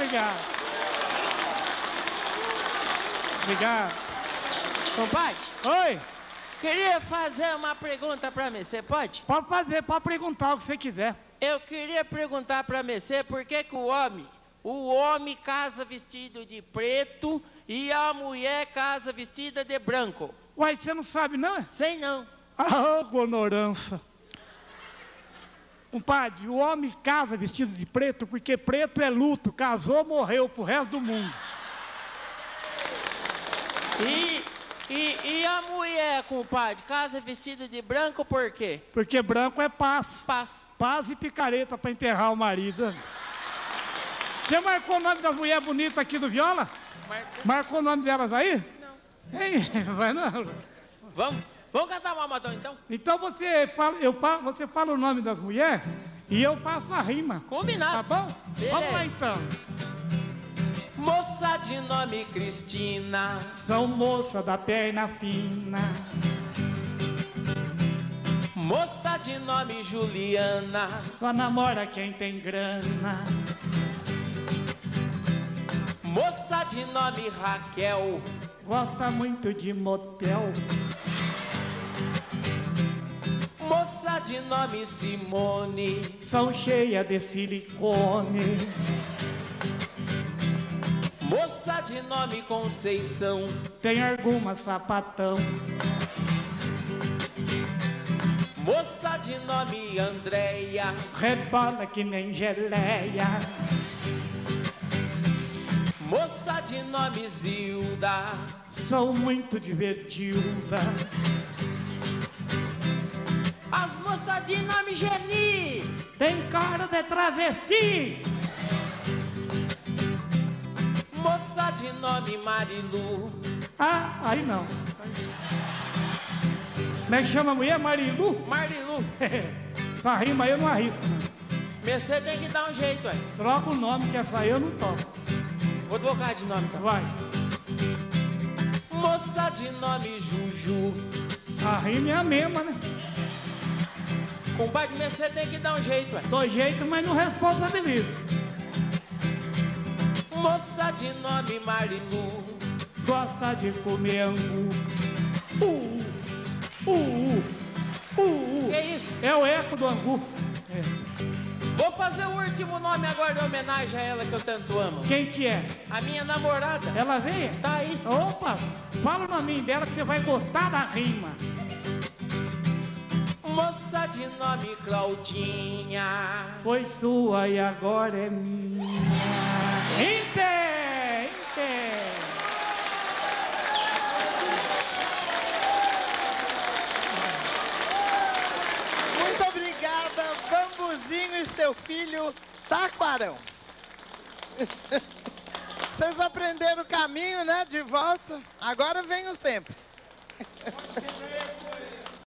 obrigado. Obrigado. Compadre? Oi? Queria fazer uma pergunta pra você, pode? Pode fazer, pode perguntar o que você quiser. Eu queria perguntar pra você por que que o homem casa vestido de preto e a mulher casa vestida de branco. Uai, você não sabe, não? Sei não. Ah, ignorância. Compadre, o homem casa vestido de preto porque preto é luto. Casou, morreu pro resto do mundo. E a mulher, compadre, casa vestida de branco por quê? Porque branco é paz. Paz. Paz e picareta pra enterrar o marido. Você marcou o nome das mulheres bonitas aqui do Viola? Marcou o nome delas aí? Não. Hein? Vai não. Vamos cantar uma matão então? Então você fala o nome das mulheres e eu faço a rima. Combinado. Tá bom? Beleza. Vamos lá então. Moça de nome Cristina, são moça da perna fina. Moça de nome Juliana, só namora quem tem grana. Moça de nome Raquel, gosta muito de motel. Moça de nome Simone, são cheias de silicone. Moça de nome Conceição, tem alguma sapatão. Moça de nome Andréia, rebola que nem geleia. Moça de nome Zilda, sou muito divertida. As moças de nome Geni, tem cara de travesti. Moça de nome Marilu, ah, aí não. Como é que chama a mulher? Marilu? Marilu. Essa rima aí eu não arrisco, não. Você tem que dar um jeito, aí. Troca o nome, que essa aí eu não toco. Vou trocar de nome, então. Vai. Moça de nome Juju, a rima é a mesma, né? Compadre, você tem que dar um jeito, dou jeito, mas não responsabilizo. Moça de nome Marilu, gosta de comer angu. Que isso? É o eco do angu. Vou fazer o último nome agora de homenagem a ela que eu tanto amo. Quem que é? A minha namorada. Ela veio? Tá aí. Opa, fala o nome dela que você vai gostar da rima. Moça de nome Claudinha, foi sua e agora é minha. Inte! Muito obrigada, Bambuzinho e seu filho Taquarão. Vocês aprenderam o caminho, né? De volta. Agora venham sempre.